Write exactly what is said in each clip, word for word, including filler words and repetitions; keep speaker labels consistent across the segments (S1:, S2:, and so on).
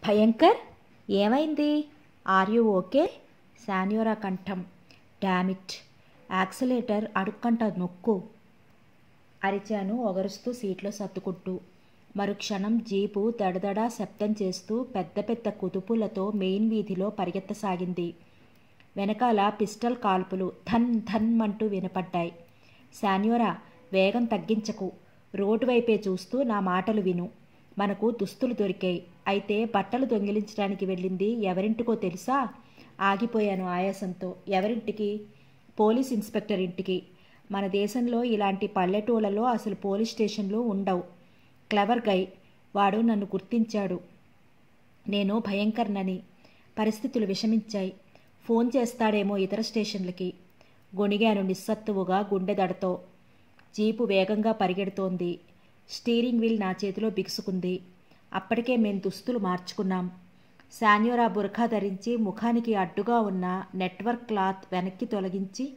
S1: భయంకర్, ఏమైంది? Are you okay? శాన్యోరా కంఠం. Damn it, accelerator అడుక్కంట నొక్కు అరిచాను ఒగరుస్తూ సీట్లో సర్దుకుంటూ. మరుక్షణం జీపు దడదడా శబ్దం చేస్తూ పెద్ద పెద్ద కుదుపులతో మెయిన్ వీధిలో పరిగెత్తసాగింది. వెనకాల పిస్టల్ కాల్పులు ధన్ ధన్ అంటూ వినపడ్డాయి. శాన్యోరా, వేగం తగ్గించకు, రోడ్డు వైపే చూస్తూ నా మాటలు విను. మనకు దుస్తులు దొరికాయి. అయితే బట్టలు దొంగిలించడానికి వెళ్ళింది ఎవరింటికో తెలుసా? ఆగిపోయాను ఆయాసంతో. ఎవరింటికి? పోలీస్ ఇన్స్పెక్టర్ ఇంటికి. మన దేశంలో ఇలాంటి పల్లెటూళ్ళలో అసలు పోలీస్ స్టేషన్లు ఉండవు. Clever guy. వాడు నన్ను గుర్తించాడు. నేను భయంకర్నని. పరిస్థితులు విషమించాయి. ఫోన్ చేస్తాడేమో ఇతర స్టేషన్లకి. గొణిగాను నిస్సత్తువుగా గుండెదడతో. జీపు వేగంగా పరిగెడుతోంది. స్టీరింగ్ వీల్ నా చేతిలో బిగుసుకుంది. అప్పటికే మేం దుస్తులు మార్చుకున్నాం. శాన్యోరా బురఖా ధరించి ముఖానికి అడ్డుగా ఉన్న నెట్వర్క్ క్లాత్ వెనక్కి తొలగించి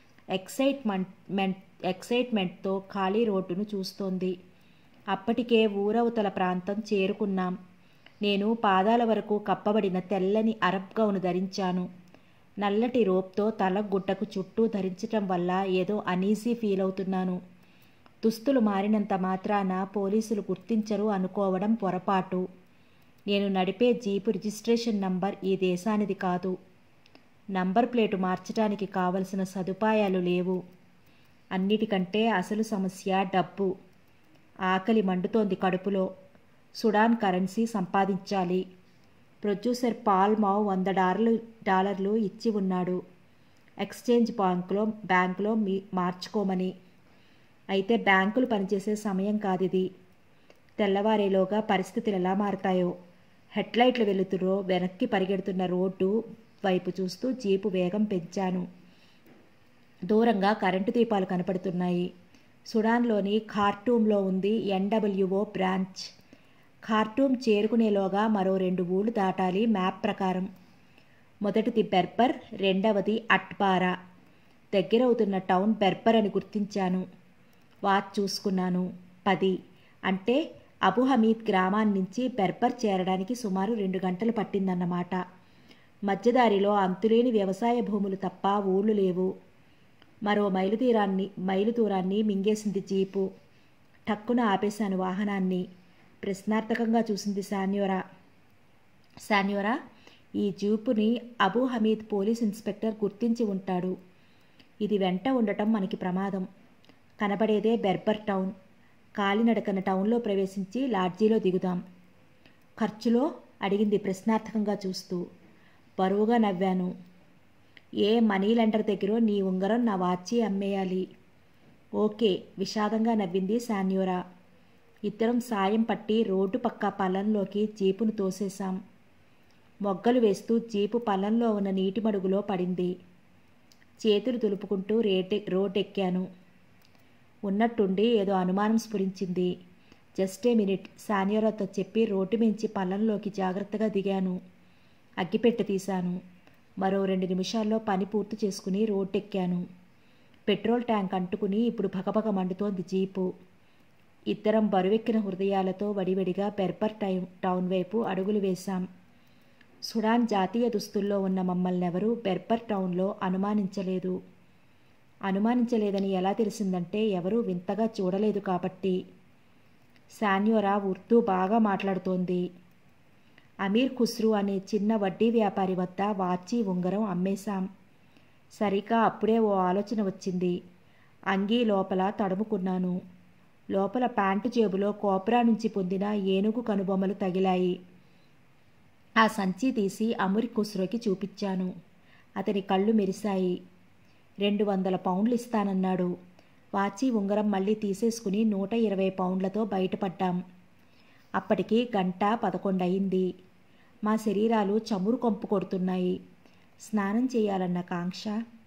S1: ఎక్సైట్మెంట్ ఎక్సైట్మెంట్తో ఖాళీ రోడ్డును చూస్తోంది. అప్పటికే ఊరవతల ప్రాంతం చేరుకున్నాం. నేను పాదాల వరకు కప్పబడిన తెల్లని అరబ్ గౌను ధరించాను. నల్లటి రోప్తో తల గుడ్డకు చుట్టూ ధరించటం వల్ల ఏదో అనీజీ ఫీల్ అవుతున్నాను. దుస్తులు మారినంత మాత్రాన పోలీసులు గుర్తించరు అనుకోవడం పొరపాటు. నేను నడిపే జీపు రిజిస్ట్రేషన్ నంబర్ ఈ దేశానిది కాదు. నంబర్ ప్లేటు మార్చడానికి కావలసిన సదుపాయాలు లేవు. అన్నిటికంటే అసలు సమస్య డబ్బు. ఆకలి మండుతోంది కడుపులో. సుడాన్ కరెన్సీ సంపాదించాలి. ప్రొడ్యూసర్ పాల్ మావ్ వంద డాలర్లు డాలర్లు ఇచ్చి ఉన్నాడు ఎక్స్చేంజ్ బ్యాంకులో బ్యాంకులో మీ మార్చుకోమని. అయితే బ్యాంకులు పనిచేసే సమయం కాదిది. తెల్లవారేలోగా పరిస్థితులు ఎలా మారతాయో. హెడ్లైట్లు వెలుతురో వెనక్కి పరిగెడుతున్న రోడ్డు వైపు చూస్తూ జీపు వేగం పెంచాను. దూరంగా కరెంటు దీపాలు కనపడుతున్నాయి. సుడాన్లోని ఖార్టూమ్లో ఉంది ఎన్డబ్ల్యూఓ బ్రాంచ్. ఖార్టూమ్ చేరుకునేలోగా మరో రెండు ఊళ్ళు దాటాలి మ్యాప్ ప్రకారం. మొదటిది బెర్బర్, రెండవది అట్బారా. దగ్గరవుతున్న టౌన్ బెర్బర్ అని గుర్తించాను. వాచ్ చూసుకున్నాను. పది. అంటే అబు హమీద్ గ్రామాన్నించి బెర్బర్ చేరడానికి సుమారు రెండు గంటలు పట్టిందన్నమాట. మధ్యదారిలో అంతులేని వ్యవసాయ భూములు తప్ప ఊళ్ళు లేవు. మరో మైలు తీరాన్ని మైలు దూరాన్ని మింగేసింది జీపు. టక్కున ఆపేశాను వాహనాన్ని. ప్రశ్నార్థకంగా చూసింది శాన్యోరా. శాన్యోరా, ఈ జీపుని అబు హమీద్ పోలీస్ ఇన్స్పెక్టర్ గుర్తించి ఉంటాడు. ఇది వెంట ఉండటం మనకి ప్రమాదం. కనబడేదే బెర్బర్ టౌన్. కాలినడకన టౌన్లో ప్రవేశించి లాడ్జీలో దిగుదాం. ఖర్చులో అడిగింది ప్రశ్నార్థకంగా చూస్తూ. బరువుగా నవ్వాను. ఏ మనీ లెండర్ దగ్గరో నీ ఉంగరం నా వాచి అమ్మేయాలి. ఓకే, విషాదంగా నవ్వింది శాన్యోరా. ఇద్దరం సాయం పట్టి రోడ్డు పక్క పల్లంలోకి జీపును తోసేశాం. మొగ్గలు వేస్తూ జీపు పల్లంలో ఉన్న నీటి మడుగులో పడింది. చేతులు దులుపుకుంటూ రేటె రోడ్డెక్కాను. ఉన్నట్టుండి ఏదో అనుమానం స్ఫురించింది. జస్ట్ ఏ మినిట్ శాన్యోరాతో చెప్పి రోడ్డు మించి పల్లంలోకి జాగ్రత్తగా దిగాను. అగ్గిపెట్టె తీశాను. మరో రెండు నిమిషాల్లో పని పూర్తి చేసుకుని రోడ్డెక్కాను. పెట్రోల్ ట్యాంక్ అంటుకుని ఇప్పుడు భగభగ మండుతోంది జీపు. ఇద్దరం బరువెక్కిన హృదయాలతో వడివడిగా బెర్బర్ టైం టౌన్ వైపు అడుగులు వేశాం. సుడాన్ జాతీయ దుస్తుల్లో ఉన్న మమ్మల్నెవరూ బెర్బర్ టౌన్లో అనుమానించలేదు. అనుమానించలేదని ఎలా తెలిసిందంటే ఎవరూ వింతగా చూడలేదు కాబట్టి. శాన్యోరా ఉర్దూ బాగా మాట్లాడుతోంది. అమీర్ ఖుస్రూ అనే చిన్న వడ్డీ వ్యాపారి వద్ద వాచి ఉంగరం అమ్మేశాం. సరిగ్గా అప్పుడే ఓ ఆలోచన వచ్చింది. అంగీ లోపల తడుముకున్నాను. లోపల ప్యాంటు జేబులో కోబ్రా నుంచి పొందిన ఏనుగు కనుబొమ్మలు తగిలాయి. ఆ సంచి తీసి అమీర్ ఖుస్రోకి చూపించాను. అతని కళ్ళు మెరిశాయి. రెండు వందల పౌండ్లు ఇస్తానన్నాడు. వాచి ఉంగరం మళ్ళీ తీసేసుకుని నూట ఇరవై పౌండ్లతో బయటపడ్డాం. అప్పటికి గంట పదకొండయింది. మా శరీరాలు చమురు కొంపు కొడుతున్నాయి. స్నానం చేయాలన్న కాంక్ష,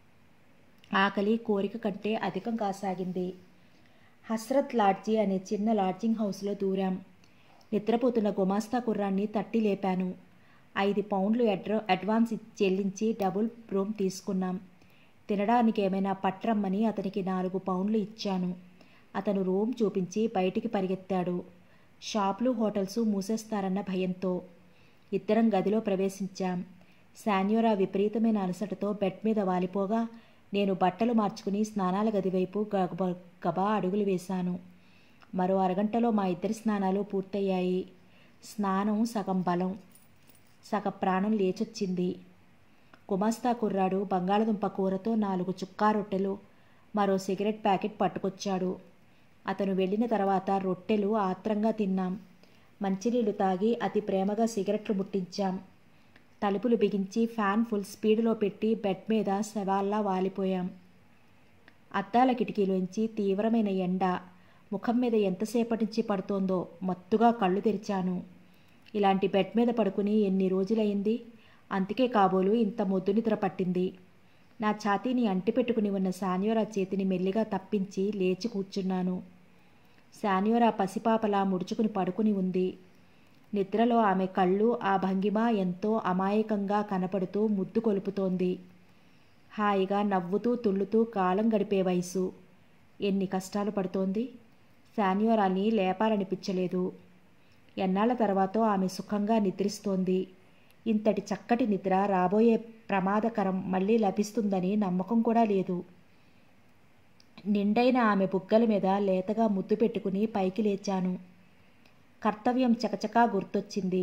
S1: ఆకలి కోరిక కంటే అధికం కాసాగింది. హస్రత్ లాడ్జీ అనే చిన్న లాడ్జింగ్ హౌస్లో దూరాం. నిద్రపోతున్న గుమాస్తా కుర్రాన్ని తట్టి లేపాను. ఐదు పౌండ్లు అడ్ర అడ్వాన్స్ చెల్లించి డబుల్ రూమ్ తీసుకున్నాం. తినడానికి ఏమైనా పట్రమ్మని అతనికి నాలుగు పౌండ్లు ఇచ్చాను. అతను రూమ్ చూపించి బయటికి పరిగెత్తాడు. షాపులు హోటల్స్ మూసేస్తారన్న భయంతో. ఇద్దరం గదిలో ప్రవేశించాం. శాన్యోరా విపరీతమైన అలసటతో బెడ్ మీద వాలిపోగా నేను బట్టలు మార్చుకుని స్నానాల గదివైపు గబ గబా అడుగులు వేశాను. మరో అరగంటలో మా ఇద్దరి స్నానాలు పూర్తయ్యాయి. స్నానం సగం బలం, సగ ప్రాణం లేచొచ్చింది. గుమాస్తా కుర్రాడు బంగాళదుంప కూరతో నాలుగు చుక్కా రొట్టెలు, మరో సిగరెట్ ప్యాకెట్ పట్టుకొచ్చాడు. అతను వెళ్ళిన తర్వాత రొట్టెలు ఆత్రంగా తిన్నాం. మంచినీళ్లు తాగి అతి ప్రేమగా సిగరెట్లు ముట్టించాం. తలుపులు బిగించి ఫ్యాన్ ఫుల్ స్పీడ్లో పెట్టి బెడ్ మీద శవాల్లా వాలిపోయాం. అద్దాల కిటికీలోంచి తీవ్రమైన ఎండ ముఖం మీద ఎంతసేపటి నుంచి పడుతోందో మత్తుగా కళ్ళు తెరిచాను. ఇలాంటి బెడ్ మీద పడుకుని ఎన్ని రోజులైంది? అందుకే కాబోలు ఇంత మొద్దు నిద్ర పట్టింది. నా ఛాతీని అంటిపెట్టుకుని ఉన్న శాన్యోరా చేతిని మెల్లిగా తప్పించి లేచి కూర్చున్నాను. శాన్యోరా పసిపాపలా ముడుచుకుని పడుకుని ఉంది. నిద్రలో ఆమె కళ్ళు, ఆ భంగిమ ఎంతో అమాయకంగా కనపడుతూ ముద్దు కొలుపుతోంది. హాయిగా నవ్వుతూ తుళ్ళుతూ కాలం గడిపే వయసు. ఎన్ని కష్టాలు పడుతోంది. శాన్యోరాని లేపాలనిపించలేదు. ఎన్నాళ్ల తర్వాత ఆమె సుఖంగా నిద్రిస్తోంది. ఇంతటి చక్కటి నిద్ర రాబోయే ప్రమాదకరం మళ్ళీ లభిస్తుందని నమ్మకం కూడా లేదు. నిండైన ఆమె బుగ్గల మీద లేతగా ముద్దు పెట్టుకుని పైకి లేచాను. కర్తవ్యం చకచకా గుర్తొచ్చింది.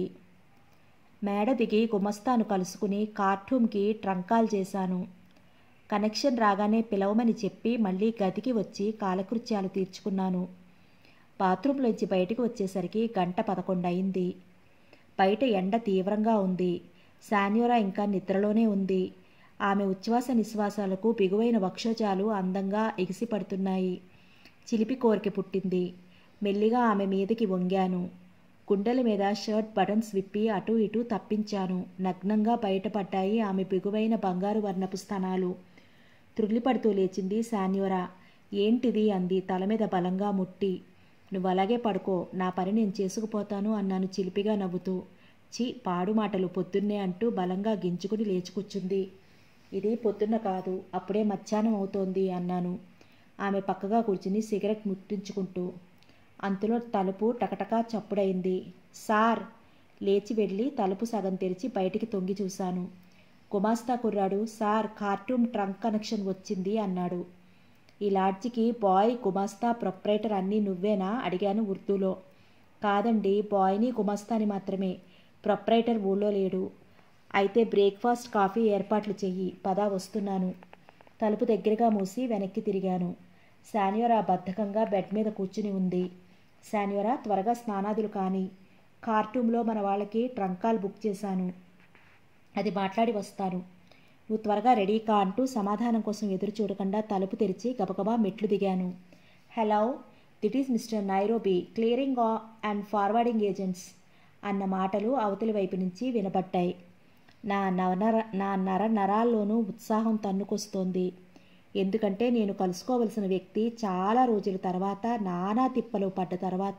S1: మేడ దిగి గుమస్తాను కలుసుకుని కార్టూమ్కి ట్రంకాల్ చేశాను. కనెక్షన్ రాగానే పిలవమని చెప్పి మళ్ళీ గదికి వచ్చి కాలకృత్యాలు తీర్చుకున్నాను. బాత్రూంలోంచి బయటికి వచ్చేసరికి గంట పదకొండు అయింది. బయట ఎండ తీవ్రంగా ఉంది. శాన్యోరా ఇంకా నిద్రలోనే ఉంది. ఆమె ఉచ్ఛ్వాస నిశ్వాసాలకు బిగువైన వక్షోజాలు అందంగా ఎగిసిపడుతున్నాయి. చిలిపి కోరిక పుట్టింది. మెల్లిగా ఆమె మీదకి వంగాను. గుండెల మీద షర్ట్ బటన్స్ విప్పి అటూ ఇటూ తప్పించాను. నగ్నంగా బయటపడ్డాయి ఆమె బిగువైన బంగారు వర్ణపు స్తనాలు. త్రుళ్ళిపడుతూ లేచింది శాన్యోరా. ఏంటిది అంది తల మీద బలంగా ముట్టి. నువ్వు అలాగే పడుకో, నా పని నేను చేసుకుపోతాను అన్నాను చిలిపిగా నవ్వుతూ. చి పాడు మాటలు పొద్దున్నే అంటూ బలంగా గింజుకుని లేచి కూర్చుంది. ఇది పొద్దున్న కాదు, అప్పుడే మధ్యాహ్నం అవుతోంది అన్నాను ఆమె పక్కగా కూర్చుని సిగరెట్ ముట్టించుకుంటూ. అంతలో తలుపు టకటకా చప్పుడైంది. సార్! లేచి వెళ్ళి తలుపు సగం తెరిచి బయటికి తొంగి చూశాను. గుమాస్తా కుర్రాడు సార్ కార్టూమ్ ట్రంక్ కనెక్షన్ వచ్చింది అన్నాడు. ఈ లాడ్జికి బాయ్, గుమాస్తా, ప్రొప్రైటర్ అన్నీ నువ్వేనా అడిగాను ఉర్దూలో. కాదండి, బాయ్ని గుమాస్తాని మాత్రమే. ప్రొప్రైటర్ ఊళ్ళో లేడు. అయితే బ్రేక్ఫాస్ట్, కాఫీ ఏర్పాట్లు చెయ్యి. పదా వస్తున్నాను. తలుపు దగ్గరగా మూసి వెనక్కి తిరిగాను. శాన్యోరా బద్ధకంగా బెడ్ మీద కూర్చుని ఉంది. శాన్యోరా త్వరగా స్నానాదులు కాని. కార్టూమ్లో మన వాళ్ళకి ట్రంకాల్ బుక్ చేశాను. అది మాట్లాడి వస్తాను. నువ్వు త్వరగా రెడీ కా అంటూ సమాధానం కోసం ఎదురు చూడకుండా తలుపు తెరిచి గబగబా మెట్లు దిగాను. Hello, this is Mister Nairobi, clearing and forwarding agents అన్న మాటలు అవతలి వైపు నుంచి వినబడ్డాయి. నా నర నా నర నరాల్లోనూ ఉత్సాహం తన్నుకొస్తోంది. ఎందుకంటే నేను కలుసుకోవలసిన వ్యక్తి చాలా రోజుల తర్వాత, నానా తిప్పలు పడ్డ తర్వాత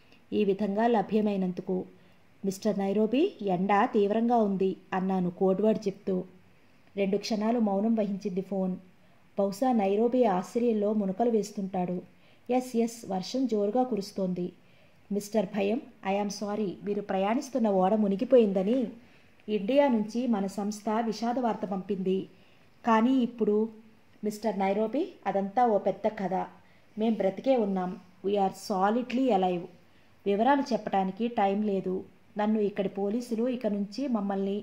S1: ఈ విధంగా లభ్యమైనందుకు. మిస్టర్ నైరోబీ, ఎండ తీవ్రంగా ఉంది అన్నాను కోడ్వర్డ్ చెప్తూ. రెండు క్షణాలు మౌనం వహించింది ఫోన్. బహుశా నైరోబీ ఆశ్చర్యంలో మునకలు వేస్తుంటాడు. ఎస్ ఎస్ వర్షం జోరుగా కురుస్తోంది. మిస్టర్ భయం, ఐఆమ్ సారీ, మీరు ప్రయాణిస్తున్న ఓడ మునిగిపోయిందని ఇండియా నుంచి మన సంస్థ విషాద వార్త పంపింది. కానీ ఇప్పుడు మిస్టర్ నైరోబీ, అదంతా ఓ పెద్ద కథ. మేం బ్రతికే ఉన్నాం. We're solidly alive. వివరాలు చెప్పడానికి టైం లేదు. నన్ను ఇక్కడి పోలీసులు ఇక నుంచి మమ్మల్ని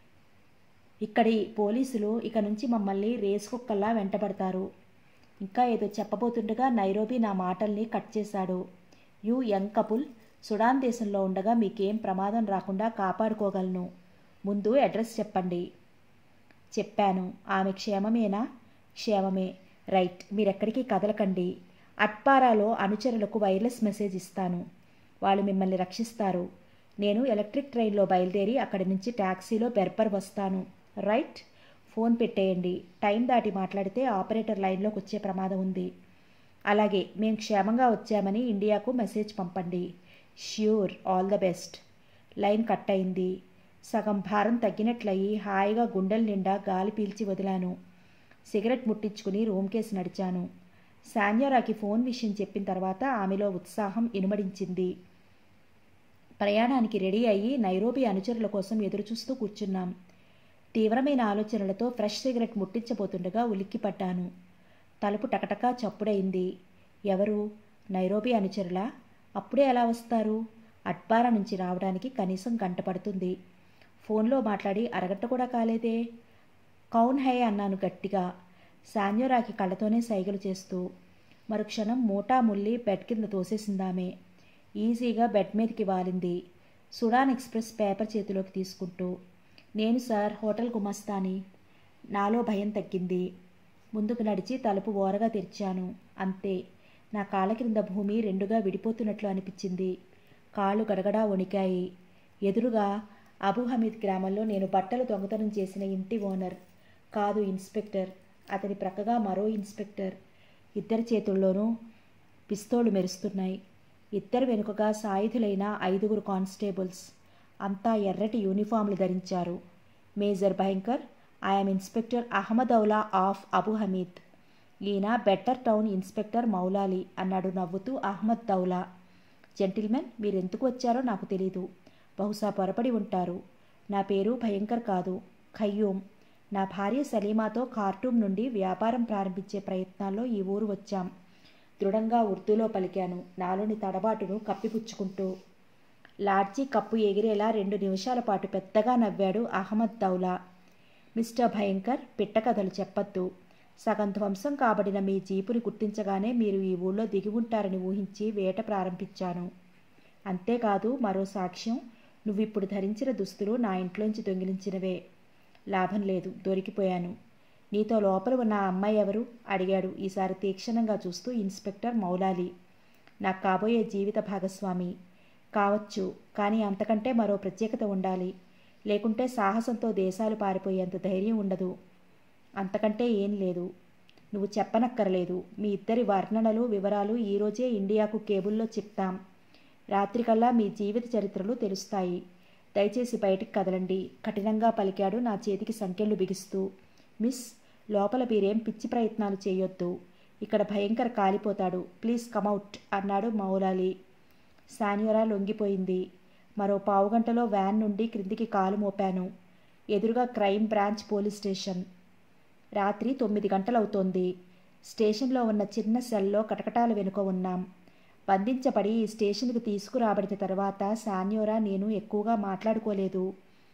S1: ఇక్కడి పోలీసులు ఇక నుంచి మమ్మల్ని రేస్ కుక్కల్లా వెంటబడతారు. ఇంకా ఏదో చెప్పబోతుండగా నైరోబీ నా మాటల్ని కట్ చేశాడు. యూ యంగ్ కపుల్, సుడాన్ దేశంలో ఉండగా మీకేం ప్రమాదం రాకుండా కాపాడుకోగలను. ముందు అడ్రస్ చెప్పండి. చెప్పాను. ఆమె క్షేమమేనా? క్షేమమే. రైట్, మీరెక్కడికి కదలకండి. అట్పారాలో అనుచరులకు వైర్లెస్ మెసేజ్ ఇస్తాను. వాళ్ళు మిమ్మల్ని రక్షిస్తారు. నేను ఎలక్ట్రిక్ ట్రైన్లో బయలుదేరి అక్కడి నుంచి ట్యాక్సీలో బెర్బర్ వస్తాను. రైట్? ఫోన్ పెట్టేయండి. టైం దాటి మాట్లాడితే ఆపరేటర్ లైన్లోకి వచ్చే ప్రమాదం ఉంది. అలాగే, మేం క్షేమంగా వచ్చామని ఇండియాకు మెసేజ్ పంపండి. Sure, all the best. Line cut అయింది. సగం భారం తగ్గినట్లయి హాయిగా గుండెల నిండా గాలి పీల్చి వదిలాను. సిగరెట్ ముట్టించుకుని రూమ్ కేసి నడిచాను. శాన్యోరాకి ఫోన్ విషయం చెప్పిన తర్వాత ఆమెలో ఉత్సాహం ఇనుమడించింది. ప్రయాణానికి రెడీ అయ్యి నైరోబి అనుచరుల కోసం ఎదురుచూస్తూ కూర్చున్నాం. తీవ్రమైన ఆలోచనలతో ఫ్రెష్ సిగరెట్ ముట్టించబోతుండగా ఉలిక్కిపడ్డాను. తలుపు టకటకా చప్పుడైంది. ఎవరు? నైరోబి అనుచరులా? అప్పుడే ఎలా వస్తారు? అట్బారా నుంచి రావడానికి కనీసం గంట పడుతుంది. ఫోన్లో మాట్లాడి అరగంట కూడా కాలేదే. కౌన్ హై అన్నాను గట్టిగా, శాన్యోరాకి కళ్ళతోనే సైగలు చేస్తూ. మరుక్షణం మూటా ముల్లి బెడ్ కింద తోసేసిందామే. ఈజీగా బెడ్ మీదకి వాలింది, సుడాన్ ఎక్స్ప్రెస్ పేపర్ చేతిలోకి తీసుకుంటూ. నేను సార్, హోటల్ గుమస్తాని. నాలో భయం తగ్గింది. ముందుకు నడిచి తలుపు ఓరగా తెరిచాను. అంతే, నా కాళ్ళ క్రింద భూమి రెండుగా విడిపోతున్నట్లు అనిపించింది. కాళ్ళు గడగడా వణికాయి. ఎదురుగా అబూ హమీద్ గ్రామంలో నేను బట్టలు దొంగతనం చేసిన ఇంటి ఓనర్ కాదు, ఇన్స్పెక్టర్. అతని ప్రక్కగా మరో ఇన్స్పెక్టర్. ఇద్దరి చేతుల్లోనూ పిస్తోళ్లు మెరుస్తున్నాయి. ఇద్దరు వెనుకగా సాయుధులైన ఐదుగురు కానిస్టేబుల్స్. అంతా ఎర్రటి యూనిఫామ్లు ధరించారు. మేజర్ భయంకర్, ఐఎమ్ ఇన్స్పెక్టర్ అహ్మదౌలా ఆఫ్ అబూ హమీద్. ఈయన బెటర్ టౌన్ ఇన్స్పెక్టర్ మౌలాలి అన్నాడు నవ్వుతూ అహ్మద్ దౌలా. జెంటిల్మెన్, మీరెందుకు వచ్చారో నాకు తెలీదు. బహుశా పొరపడి ఉంటారు. నా పేరు భయంకర్ కాదు, ఖయ్యూమ్. నా భార్య సలీమాతో ఖార్టూమ్ నుండి వ్యాపారం ప్రారంభించే ప్రయత్నాల్లో ఈ ఊరు వచ్చాం. దృఢంగా ఉర్దూలో పలికాను, నాలోని తడబాటును కప్పిపుచ్చుకుంటూ. లాడ్జీ కప్పు ఎగిరేలా రెండు నిమిషాల పాటు పెద్దగా నవ్వాడు అహ్మద్ దౌలా. మిస్టర్ భయంకర్, పిట్టకథలు చెప్పొద్దు. సగం ధ్వంసం కాబడిన మీ జీపుని గుర్తించగానే మీరు ఈ ఊళ్ళో దిగి ఉంటారని ఊహించి వేట ప్రారంభించాను. అంతేకాదు, మరో సాక్ష్యం, నువ్విప్పుడు ధరించిన దుస్తులు నా ఇంట్లోంచి దొంగిలించినవే. లాభం లేదు, దొరికిపోయాను. నీతో లోపల ఉన్న ఆ అమ్మాయి ఎవరు? అడిగాడు ఈసారి తీక్షణంగా చూస్తూ ఇన్స్పెక్టర్ మౌలాలి. నాకు కాబోయే జీవిత భాగస్వామి. కావచ్చు, కానీ అంతకంటే మరో ప్రత్యేకత ఉండాలి. లేకుంటే సాహసంతో దేశాలు పారిపోయేంత ధైర్యం ఉండదు. అంతకంటే ఏం లేదు. నువ్వు చెప్పనక్కరలేదు. మీ ఇద్దరి వర్ణనలు, వివరాలు ఈరోజే ఇండియాకు కేబుల్లో చెప్తాం. రాత్రికల్లా మీ జీవిత చరిత్రలు తెలుస్తాయి. దయచేసి బయటికి కదలండి, కఠినంగా పలికాడు నా చేతికి సంకెళ్ళు బిగిస్తూ. మిస్, లోపల మీరేం పిచ్చి ప్రయత్నాలు చేయొద్దు. ఇక్కడ భయంకర్ కాలిపోతాడు. ప్లీజ్ కమౌట్ అన్నాడు మౌలాలి. శాన్యోరా లొంగిపోయింది. మరో పావుగంటలో వ్యాన్ నుండి క్రిందికి కాలు మోపాను. ఎదురుగా క్రైమ్ బ్రాంచ్ పోలీస్ స్టేషన్. రాత్రి తొమ్మిది గంటలవుతోంది. స్టేషన్లో ఉన్న చిన్న సెల్లో కటకటాల వెనుక ఉన్నాం. బంధించబడి ఈ స్టేషన్కు తీసుకురాబడిన తర్వాత శాన్యోరా నేను ఎక్కువగా మాట్లాడుకోలేదు.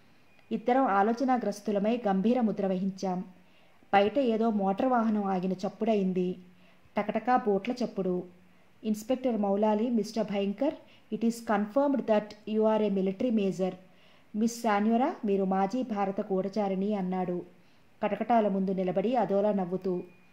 S1: ఇద్దరం ఆలోచనాగ్రస్తులమై గంభీర ముద్ర వహించాం. బయట ఏదో మోటార్ వాహనం ఆగిన చప్పుడైంది. టకటకా బోట్ల చప్పుడు. ఇన్స్పెక్టర్ మౌలాలి, Mister Bhayankar, it is confirmed that you are a military major. Miss శాన్యోరా, మీరు మాజీ భారత గూఢచారిణి అన్నాడు కటకటాల ముందు నిలబడి అదోలా నవ్వుతూ.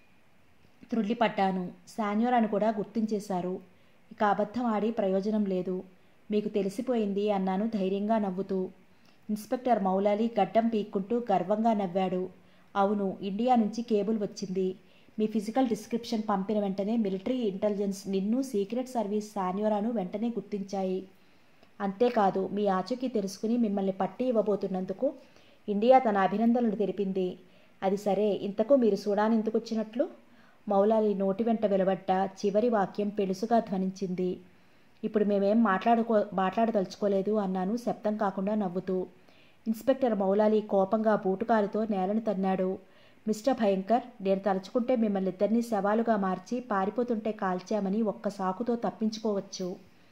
S1: త్రుళ్ళిపడ్డాను. శాన్యోరాను కూడా గుర్తించేశారు. ఇక అబద్ధం ఆడి ప్రయోజనం లేదు. మీకు తెలిసిపోయింది అన్నాను ధైర్యంగా నవ్వుతూ. ఇన్స్పెక్టర్ మౌలాలి గడ్డం పీక్కుంటూ గర్వంగా నవ్వాడు. అవును, ఇండియా నుంచి కేబుల్ వచ్చింది. మీ ఫిజికల్ డిస్క్రిప్షన్ పంపిన వెంటనే మిలిటరీ ఇంటెలిజెన్స్ నిన్ను, సీక్రెట్ సర్వీస్ శాన్యోరాను వెంటనే గుర్తించాయి. అంతేకాదు, మీ ఆచూకీ తెలుసుకుని మిమ్మల్ని పట్టి ఇవ్వబోతున్నందుకు ఇండియా తన అభినందనలు తెలిపింది. అది సరే, ఇంతకు మీరు సూడాన్ ఎందుకు వచ్చినట్లు? మౌలాలి నోటి వెంట వెలువడ్డ చివరి వాక్యం పెళుసుగా ధ్వనించింది. ఇప్పుడు మేమేం మాట్లాడుకో మాట్లాడదలుచుకోలేదు అన్నాను శబ్దం కాకుండా నవ్వుతూ. ఇన్స్పెక్టర్ మౌలాలి కోపంగా బూటుకాలుతో నేలను తన్నాడు. మిస్టర్ భయంకర్, నేను తలుచుకుంటే మిమ్మల్ని ఇద్దరినీ శవాలుగా మార్చి పారిపోతుంటే కాల్చామని ఒక్క సాకుతో తప్పించుకోవచ్చు.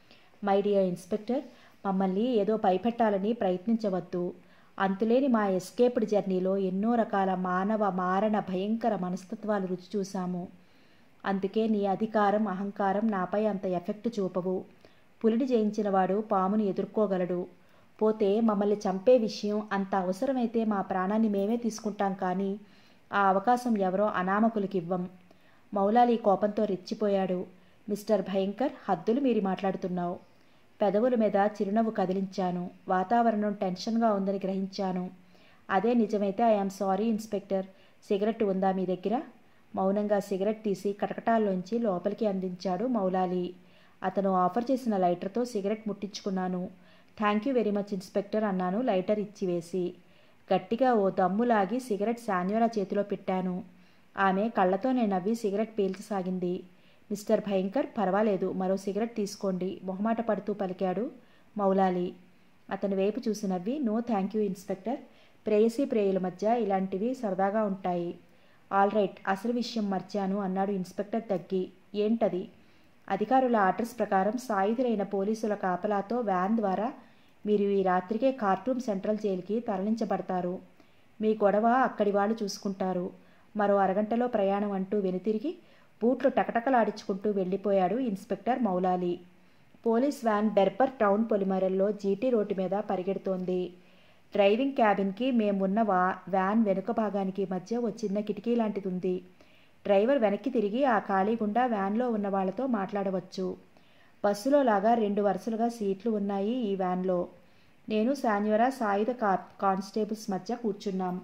S1: మై డియర్ ఇన్స్పెక్టర్, మమ్మల్ని ఏదో భయపెట్టాలని ప్రయత్నించవద్దు. అంతులేని మా ఎస్కేప్డ్ జర్నీలో ఎన్నో రకాల మానవ మారణ భయంకర మనస్తత్వాలు రుచి చూశాము. అందుకే నీ అధికారం, అహంకారం నాపై అంత ఎఫెక్ట్ చూపవు. పులిని జయించినవాడు పాముని ఎదుర్కోగలడు. పోతే మమ్మల్ని చంపే విషయం అంత అవసరమైతే మా ప్రాణాన్ని మేమే తీసుకుంటాం, కానీ ఆ అవకాశం ఎవరో అనామకులకి ఇవ్వం. మౌలాలి కోపంతో రెచ్చిపోయాడు. మిస్టర్ భయంకర్, హద్దులు మీరి మాట్లాడుతున్నావు. పెదవుల మీద చిరునవ్వు కదిలించాను. వాతావరణం టెన్షన్గా ఉందని గ్రహించాను. అదే నిజమైతే ఐఆమ్ సారీ ఇన్స్పెక్టర్. సిగరెట్ ఉందా మీ దగ్గర? మౌనంగా సిగరెట్ తీసి కటకటాల్లోంచి లోపలికి అందించాడు మౌలాలి. అతను ఆఫర్ చేసిన లైటర్తో సిగరెట్ ముట్టించుకున్నాను. Thank you very much inspector అన్నాను లైటర్ ఇచ్చివేసి. గట్టిగా ఓ దమ్ములాగి సిగరెట్ శాన్యోరా చేతిలో పెట్టాను. ఆమె కళ్ళతోనే నవ్వి సిగరెట్ పీల్చసాగింది. మిస్టర్ భయంకర్, పర్వాలేదు, మరో సిగరెట్ తీసుకోండి మొహమాట పడుతూ పలికాడు మౌలాలి అతని వైపు చూసి నవ్వి, నో థ్యాంక్ యూ ఇన్స్పెక్టర్, ప్రేయసీ ప్రేయుల మధ్య ఇలాంటివి సరదాగా ఉంటాయి. ఆల్ రైట్, అసలు విషయం మర్చాను అన్నాడు ఇన్స్పెక్టర్ తగ్గి. ఏంటది? అధికారుల ఆర్డర్స్ ప్రకారం సాయుధులైన పోలీసుల కాపలాతో వ్యాన్ ద్వారా మీరు ఈ రాత్రికే ఖార్టూమ్ సెంట్రల్ జైలుకి తరలించబడతారు. మీ గొడవ అక్కడి వాళ్ళు చూసుకుంటారు. మరో అరగంటలో ప్రయాణం అంటూ వెనుతిరిగి బూట్లు టకటకలాడించుకుంటూ వెళ్ళిపోయాడు ఇన్స్పెక్టర్ మౌలాలి. పోలీస్ వ్యాన్ బెర్బర్ టౌన్ పొలిమరల్లో జీటీ రోడ్డు మీద పరిగెడుతోంది. డ్రైవింగ్ క్యాబిన్కి మేమున్న వా వ్యాన్ వెనుక భాగానికి మధ్య ఓ చిన్న కిటికీ లాంటిది ఉంది. డ్రైవర్ వెనక్కి తిరిగి ఆ ఖాళీ గుండా వ్యాన్లో ఉన్న వాళ్లతో మాట్లాడవచ్చు. బస్సులో లాగా రెండు వరుసలుగా సీట్లు ఉన్నాయి ఈ వ్యాన్లో. నేను శాన్యోరా సాయుధ కా కానిస్టేబుల్స్ మధ్య కూర్చున్నాం.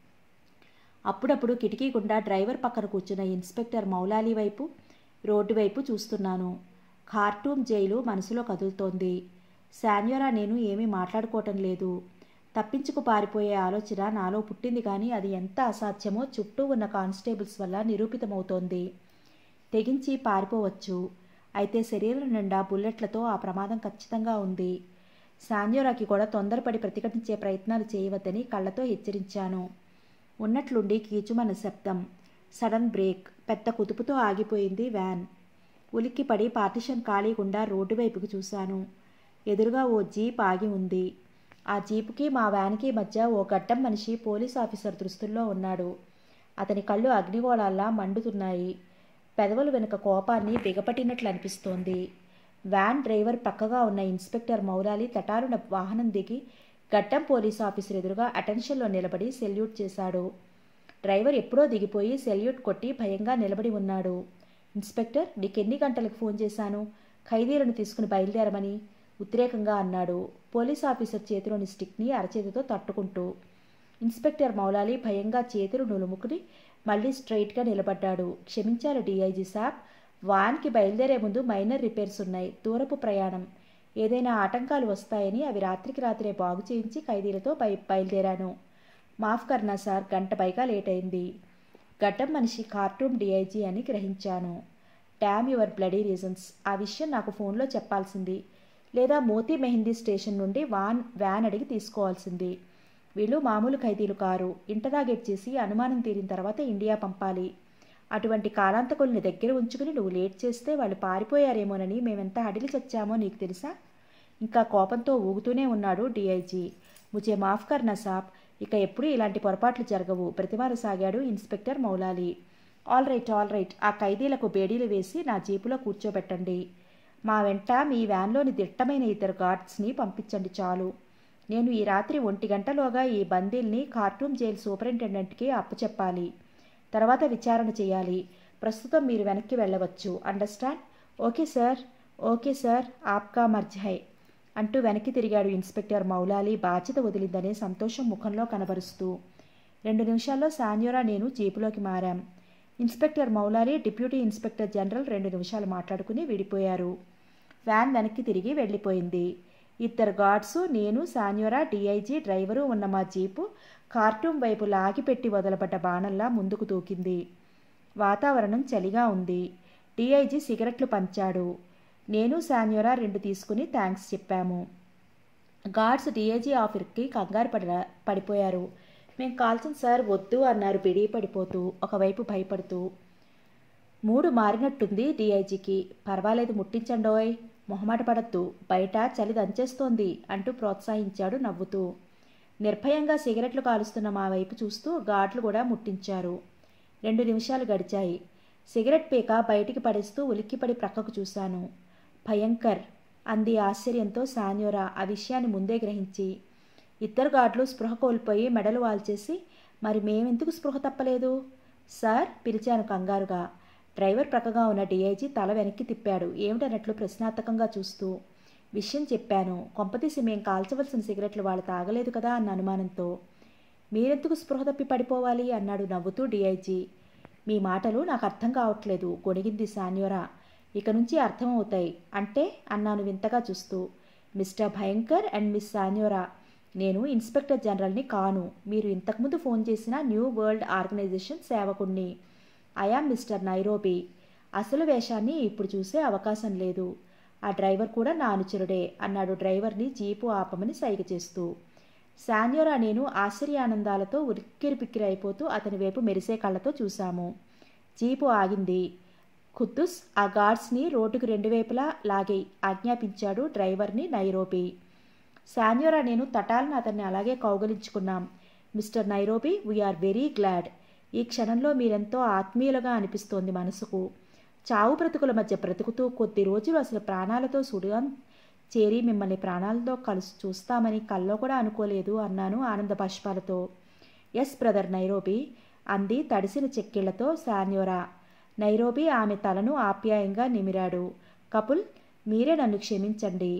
S1: అప్పుడప్పుడు కిటికీ గుండా డ్రైవర్ పక్కన కూర్చున్న ఇన్స్పెక్టర్ మౌలాలి వైపు, రోడ్డు వైపు చూస్తున్నాను. ఖార్టూమ్ జైలు మనసులో కదులుతోంది. శాన్యోరా నేను ఏమీ మాట్లాడుకోవటం లేదు. తప్పించుకు పారిపోయే ఆలోచన నాలో పుట్టింది, కానీ అది ఎంత అసాధ్యమో చుట్టూ ఉన్న కానిస్టేబుల్స్ వల్ల నిరూపితమవుతోంది. తెగించి పారిపోవచ్చు, అయితే శరీరం నిండా బుల్లెట్లతో ఆ ప్రమాదం ఖచ్చితంగా ఉంది. శాన్యోరాకి కూడా తొందరపడి ప్రతిఘటించే ప్రయత్నాలు చేయవద్దని కళ్ళతో హెచ్చరించాను. ఉన్నట్లుండి కీచుమన్న శబ్దం, సడన్ బ్రేక్, పెద్ద కుదుపుతో ఆగిపోయింది వ్యాన్. ఉలిక్కిపడి పార్టిషన్ ఖాళీ గుండా రోడ్డు వైపుకు చూశాను. ఎదురుగా ఓ జీప్ ఆగి ఉంది. ఆ జీపుకి మా వ్యాన్కి మధ్య ఓ గడ్డం మనిషి పోలీస్ ఆఫీసర్ దుస్తుల్లో ఉన్నాడు. అతని కళ్ళు అగ్నిగోళాల్లా మండుతున్నాయి. పెదవుల వెనుక కోపాన్ని బిగపట్టినట్లు అనిపిస్తోంది. వ్యాన్ డ్రైవర్ పక్కగా ఉన్న ఇన్స్పెక్టర్ మౌలాలి తటారున వాహనం దిగి గడ్డం పోలీస్ ఆఫీసర్ ఎదురుగా అటెన్షన్లో నిలబడి సెల్యూట్ చేశాడు. డ్రైవర్ ఎప్పుడో దిగిపోయి సెల్యూట్ కొట్టి భయంగా నిలబడి ఉన్నాడు. ఇన్స్పెక్టర్, నీకెన్ని గంటలకు ఫోన్ చేశాను ఖైదీలను తీసుకుని బయలుదేరమని ఉద్రేకంగా అన్నాడు పోలీస్ ఆఫీసర్ చేతిలోని స్టిక్ని అరచేతితో తట్టుకుంటూ. ఇన్స్పెక్టర్ మౌలాలి భయంగా చేతులు నులుముకుని మళ్ళీ స్ట్రైట్గా నిలబడ్డాడు. క్షమించాలి డీఐజీ సాబ్, వాన్కి బయలుదేరే ముందు మైనర్ రిపేర్స్ ఉన్నాయి. దూరపు ప్రయాణం, ఏదైనా ఆటంకాలు వస్తాయని అవి రాత్రికి రాత్రే బాగు చేయించి ఖైదీలతో బయ బయలుదేరాను. మాఫ్ కర్నా సార్, గంట పైగా లేట్ అయింది. గడ్డం మనిషి ఖార్టూమ్ డీఐజీ అని గ్రహించాను. డ్యామ్ యువర్ బ్లడీ రీజన్స్, ఆ విషయం నాకు ఫోన్లో చెప్పాల్సింది, లేదా మోతీ మెహిందీ స్టేషన్ నుండి వాన్ వ్యాన్ అడిగి తీసుకోవాల్సింది. వీళ్ళు మామూలు ఖైదీలు కారు. ఇంటరాగేట్ చేసి అనుమానం తీరిన తర్వాత ఇండియా పంపాలి. అటువంటి కాలాంతకుల్ని దగ్గర ఉంచుకుని నువ్వు లేట్ చేస్తే వాళ్ళు పారిపోయారేమోనని మేమెంత హడిలి చచ్చామో నీకు తెలుసా? ఇంకా కోపంతో ఊగుతూనే ఉన్నాడు డీఐజీ. ముజే మాఫ్ కర్నా సాబ్, ఇక ఎప్పుడూ ఇలాంటి పొరపాట్లు జరగవు ప్రతిమారసాగాడు ఇన్స్పెక్టర్ మౌలాలి. ఆల్ రైట్ ఆల్ రైట్, ఆ ఖైదీలకు బేడీలు వేసి నా జీపులో కూర్చోబెట్టండి. మా వెంట మీ వ్యాన్లోని దిట్టమైన ఇద్దరు గార్డ్స్ని పంపించండి చాలు. నేను ఈ రాత్రి ఒంటి గంటలోగా ఈ బందీల్ని ఖార్టూమ్ జైలు సూపరింటెండెంట్కి అప్పచెప్పాలి. తర్వాత విచారణ చేయాలి. ప్రస్తుతం మీరు వెనక్కి వెళ్ళవచ్చు. Understand? Okay sir, okay sir, ఆప్కా మర్జ్ హై అంటూ వెనక్కి తిరిగాడు ఇన్స్పెక్టర్ మౌలాలి బాధ్యత వదిలిందనే సంతోషం ముఖంలో కనబరుస్తూ. రెండు నిమిషాల్లో శాన్యోరా నేను జీపులోకి మారాం. ఇన్స్పెక్టర్ మౌలాలి, డిప్యూటీ ఇన్స్పెక్టర్ జనరల్ రెండు నిమిషాలు మాట్లాడుకుని విడిపోయారు. వ్యాన్ వెనక్కి తిరిగి వెళ్ళిపోయింది. ఇద్దరు గార్డ్సు, నేను, శాన్యోరా, డీఐజీ, డ్రైవరు ఉన్న మా జీపు ఖార్టూమ్ వైపు లాగిపెట్టి వదలబడ్డ బాణంలా ముందుకు దూకింది. వాతావరణం చలిగా ఉంది. డీఐజీ సిగరెట్లు పంచాడు. నేను, శాన్యోరా రెండు తీసుకుని థ్యాంక్స్ చెప్పాము. గార్డ్స్ డీఐజీ ఆఫీస్కి కంగారు పడ పడిపోయారు. మేం కాల్చిన సార్ వద్దు అన్నారు బిడీ పడిపోతూ, ఒకవైపు భయపడుతూ. మూడు మారినట్టుంది డీఐజీకి. పర్వాలేదు ముట్టించండోయ్, మొహమాట పడద్దు, బయట చలి దంచేస్తోంది అంటూ ప్రోత్సహించాడు నవ్వుతూ. నిర్భయంగా సిగరెట్లు కాలుస్తున్న మా వైపు చూస్తూ గార్డులు కూడా ముట్టించారు. రెండు నిమిషాలు గడిచాయి. సిగరెట్ పీక బయటికి పడేస్తూ ఉలిక్కిపడి ప్రక్కకు చూశాను. భయంకర్ అంది ఆశ్చర్యంతో శాన్యోరా ఆ విషయాన్ని ముందే గ్రహించి. ఇద్దరు గార్డులు స్పృహ కోల్పోయి మెడలు వాల్చేసి, మరి మేమెందుకు స్పృహ తప్పలేదు సార్ పిలిచాను కంగారుగా. డ్రైవర్ ప్రక్కగా ఉన్న డీఐజీ తల వెనక్కి తిప్పాడు ఏమిటన్నట్లు ప్రశ్నార్థకంగా చూస్తూ. విషయం చెప్పాను. కొంపతీసి మేం కాల్చవలసిన సిగరెట్లు వాళ్ళు తాగలేదు కదా అన్న అనుమానంతో. మీరెందుకు స్పృహ తప్పి పడిపోవాలి అన్నాడు నవ్వుతూ డీఐజీ. మీ మాటలు నాకు అర్థం కావట్లేదు గొణిగింది శాన్యోరా. ఇక నుంచి అర్థమవుతాయి అంటే అన్నాను వింతగా చూస్తూ. మిస్టర్ భయంకర్ అండ్ మిస్ శాన్యోరా, నేను ఇన్స్పెక్టర్ జనరల్ని కాను. మీరు ఇంతకుముందు ఫోన్ చేసిన న్యూ వరల్డ్ ఆర్గనైజేషన్ సేవకుణ్ణి. I'm Mister Nairobi. అసలు వేషాన్ని ఇప్పుడు చూసే అవకాశం లేదు. ఆ డ్రైవర్ కూడా నా అనుచరుడే అన్నాడు డ్రైవర్ని జీపు ఆపమని సైగ చేస్తూ. శాన్యోరా నేను ఆశ్చర్యానందాలతో ఉక్కిరిపిక్కిరి అయిపోతూ అతని వైపు మెరిసే కళ్ళతో చూశాము. జీపు ఆగింది. ఖుద్దూస్ ఆ గార్డ్స్ని రోడ్డుకు రెండు వైపులా లాగే ఆజ్ఞాపించాడు డ్రైవర్ని నైరోబీ. శాన్యోరా నేను తటాలను అతన్ని అలాగే కౌగలించుకున్నాం. Mister Nairobi, we're very glad. ఈ క్షణంలో మీరెంతో ఆత్మీయులుగా అనిపిస్తోంది మనసుకు. చావు బ్రతుకుల మధ్య బ్రతుకుతూ కొద్ది రోజులు అసలు ప్రాణాలతో సుడిగా చేరి మిమ్మల్ని ప్రాణాలతో కలుసు చూస్తామని కల్లో కూడా అనుకోలేదు అన్నాను ఆనంద బాష్పాలతో. ఎస్ బ్రదర్ నైరోబీ అంది తడిసిన చెక్కిళ్లతో శాన్యోరా. నైరోబీ ఆమె తలను ఆప్యాయంగా నిమిరాడు. కపుల్, మీరే నన్ను క్షమించండి.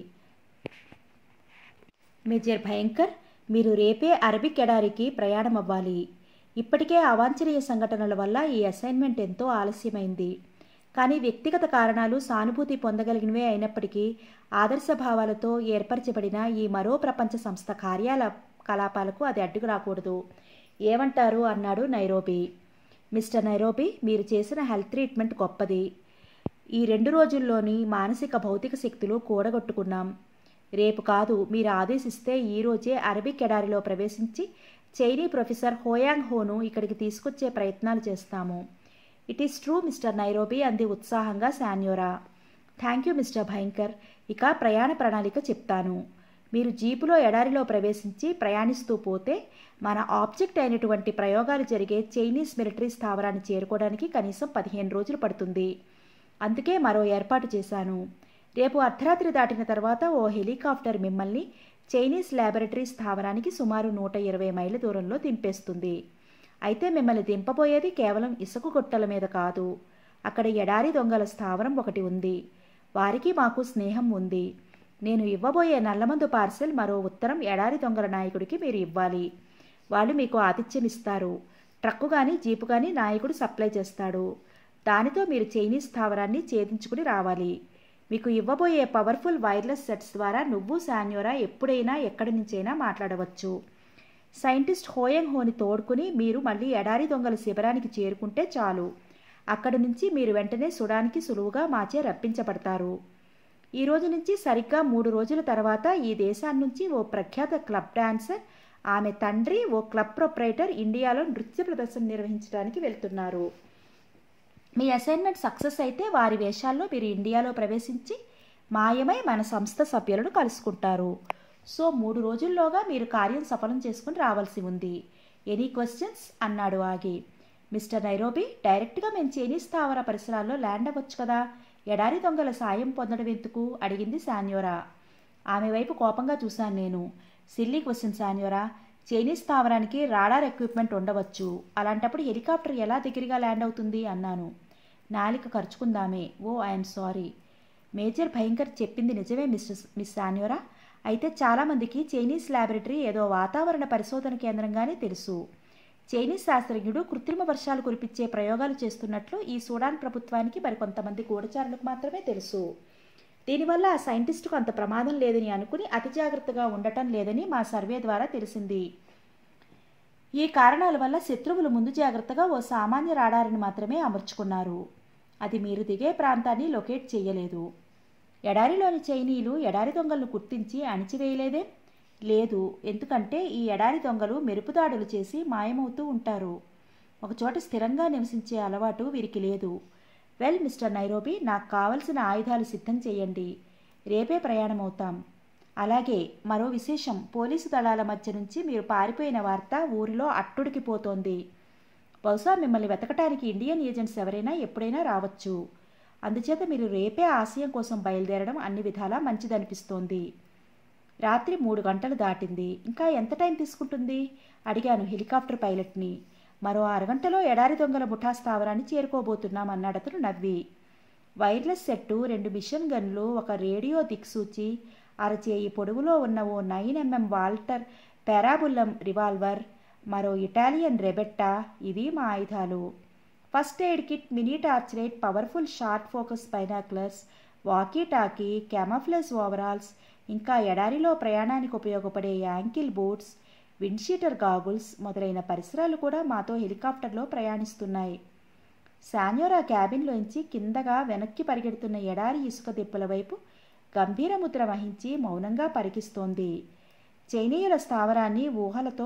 S1: మేజర్ భయంకర్, మీరు రేపే అరబిక్ ఎడారికి ప్రయాణం అవ్వాలి. ఇప్పటికే అవాంఛనీయ సంఘటనల వల్ల ఈ అసైన్మెంట్ ఎంతో ఆలస్యమైంది. కానీ వ్యక్తిగత కారణాలు సానుభూతి పొందగలిగినవే అయినప్పటికీ ఆదర్శ భావాలతో ఏర్పరచబడిన ఈ మరో ప్రపంచ సంస్థ కార్యాల కలాపాలకు అది అడ్డుకు రాకూడదు. ఏమంటారు అన్నాడు నైరోబీ. మిస్టర్ నైరోబీ, మీరు చేసిన హెల్త్ ట్రీట్మెంట్ గొప్పది. ఈ రెండు రోజుల్లోని మానసిక భౌతిక శక్తులు కూడగొట్టుకున్నాం. రేపు కాదు, మీరు ఆదేశిస్తే ఈరోజే అరబిక్ ఎడారిలో ప్రవేశించి చైనీ ప్రొఫెసర్ హోయాంగ్ హోను ఇక్కడికి తీసుకొచ్చే ప్రయత్నాలు చేస్తాము. It is true Mister Nairobi అంది ఉత్సాహంగా శాన్యోరా. Thank you Mister Bhayankar. ఇక ప్రయాణ ప్రణాళిక చెప్తాను. మీరు జీపులో ఎడారిలో ప్రవేశించి ప్రయాణిస్తూ పోతే మన ఆబ్జెక్ట్ అయినటువంటి ప్రయోగాలు జరిగే చైనీస్ మిలిటరీ స్థావరాన్ని చేరుకోవడానికి కనీసం పదిహేను రోజులు పడుతుంది. అందుకే మరో ఏర్పాటు చేశాను. రేపు అర్ధరాత్రి దాటిన తర్వాత ఓ హెలికాప్టర్ మిమ్మల్ని చైనీస్ ల్యాబొరేటరీ స్థావరానికి సుమారు నూట ఇరవై మైళ్ళ దూరంలో దింపేస్తుంది. అయితే మిమ్మల్ని దింపబోయేది కేవలం ఇసుక గుట్టల మీద కాదు. అక్కడ ఎడారి దొంగల స్థావరం ఒకటి ఉంది. వారికి మాకు స్నేహం ఉంది. నేను ఇవ్వబోయే నల్లమందు పార్సెల్ మరో ఉత్తరం ఎడారి దొంగల నాయకుడికి మీరు ఇవ్వాలి. వాళ్ళు మీకు ఆతిథ్యం ఇస్తారు. ట్రక్కు కానీ జీపు కానీ నాయకుడు సప్లై చేస్తాడు. దానితో మీరు చైనీస్ స్థావరాన్ని ఛేదించుకుని రావాలి. మీకు ఇవ్వబోయే పవర్ఫుల్ వైర్లెస్ సెట్స్ ద్వారా నువ్వు శాన్యోరా ఎప్పుడైనా ఎక్కడి నుంచైనా మాట్లాడవచ్చు. సైంటిస్ట్ హోయాంగ్ హోని తోడుకుని మీరు మళ్ళీ ఎడారి దొంగల శిబిరానికి చేరుకుంటే చాలు. అక్కడి నుంచి మీరు వెంటనే సుడానికి సులువుగా మాచే రప్పించబడతారు. ఈ రోజు నుంచి సరిగ్గా మూడు రోజుల తర్వాత ఈ దేశాన్ని నుంచి ఓ ప్రఖ్యాత క్లబ్ డాన్సర్, ఆమె తండ్రి ఓ క్లబ్ ప్రొప్రైటర్ ఇండియాలో నృత్య ప్రదర్శన నిర్వహించడానికి వెళ్తున్నారు. మీ అసైన్మెంట్ సక్సెస్ అయితే వారి వేషాల్లో మీరు ఇండియాలో ప్రవేశించి మాయమై మన సంస్థ సభ్యులను కలుసుకుంటారు. సో మూడు రోజుల్లోగా మీరు కార్యం సఫలం చేసుకుని రావాల్సి ఉంది. ఎనీ క్వశ్చన్స్ అన్నాడు ఆగి. మిస్టర్ నైరోబీ, డైరెక్ట్గా మేము చైనీస్ స్థావర పరిసరాల్లో ల్యాండ్ అవ్వచ్చు కదా. ఎడారి దొంగల సాయం పొందడం ఎందుకు అడిగింది శాన్యోరా. ఆమె వైపు కోపంగా చూశాను నేను. సిల్లీ క్వశ్చన్ శాన్యోరా. చైనీస్ స్థావరానికి రాడార్ ఎక్విప్మెంట్ ఉండవచ్చు. అలాంటప్పుడు హెలికాప్టర్ ఎలా దగ్గరగా ల్యాండ్ అవుతుంది అన్నాను. నాలిక ఖర్చుకుందామే. Oh I'm sorry. Major Bhayankar చెప్పింది నిజమే మిస్టర్ మిస్ శాన్యోరా. అయితే చాలామందికి చైనీస్ ల్యాబొరేటరీ ఏదో వాతావరణ పరిశోధన కేంద్రంగానే తెలుసు. చైనీస్ శాస్త్రజ్ఞుడు కృత్రిమ వర్షాలు కురిపించే ప్రయోగాలు చేస్తున్నట్లు ఈ సూడాన్ ప్రభుత్వానికి మరికొంతమంది గూఢచారులకు మాత్రమే తెలుసు. దీనివల్ల ఆ సైంటిస్టుకు అంత ప్రమాదం లేదని అనుకుని అతి జాగ్రత్తగా ఉండటం లేదని మా సర్వే ద్వారా తెలిసింది. ఈ కారణాల వల్ల శత్రువులు ముందు జాగ్రత్తగా ఓ సామాన్య రాడారిని మాత్రమే అమర్చుకున్నారు. అది మీరు దిగే ప్రాంతాన్ని లొకేట్ చేయలేదు. ఎడారిలోని చైనీయులు ఎడారి దొంగలను గుర్తించి అణిచివేయలేదే? లేదు, ఎందుకంటే ఈ ఎడారి దొంగలు మెరుపుదాడులు చేసి మాయమవుతూ ఉంటారు. ఒకచోట స్థిరంగా నివసించే అలవాటు వీరికి లేదు. వెల్ మిస్టర్ నైరోబీ, నాకు కావలసిన ఆయుధాలు సిద్ధం చేయండి. రేపే ప్రయాణం అవుతాం. అలాగే మరో విశేషం, పోలీసు దళాల మధ్య నుంచి మీరు పారిపోయిన వార్త ఊరిలో అట్టుడికిపోతోంది. బహుశా మిమ్మల్ని వెతకటానికి ఇండియన్ ఏజెంట్స్ ఎవరైనా ఎప్పుడైనా రావచ్చు. అందుచేత మీరు రేపే ఆశయం కోసం బయలుదేరడం అన్ని విధాలా మంచిదనిపిస్తోంది. రాత్రి మూడు గంటలు దాటింది. ఇంకా ఎంత టైం తీసుకుంటుంది అడిగాను హెలికాప్టర్ పైలట్ని. మరో అరగంటలో ఎడారి దొంగల ముఠా స్థావరాన్ని చేరుకోబోతున్నాం అన్నాడు అతను నవ్వి. వైర్లెస్ సెట్టు, రెండు మిషన్ గన్లు, ఒక రేడియో దిక్సూచి, అరచేయి పొడవులో ఉన్న ఓ nine mm Walther parabellum revolver, మరో ఇటాలియన్ రెబెట్టా, ఇవి మా ఆయుధాలు. First aid kit, mini torch light, powerful short focus binoculars, walkie talkie, camouflage overalls, ఇంకా ఎడారిలో ప్రయాణానికి ఉపయోగపడే యాంకిల్ బూట్స్, విండ్షీటర్ గాగుల్స్ మొదలైన పరిసరాలు కూడా మాతో హెలికాప్టర్లో ప్రయాణిస్తున్నాయి. శాన్యోరా క్యాబిన్లోంచి కిందగా వెనక్కి పరిగెడుతున్న ఎడారి ఇసుక దిబ్బల వైపు గంభీర ముద్ర వహించి మౌనంగా పరికిస్తోంది. చైనీయుల స్థావరాన్ని ఊహలతో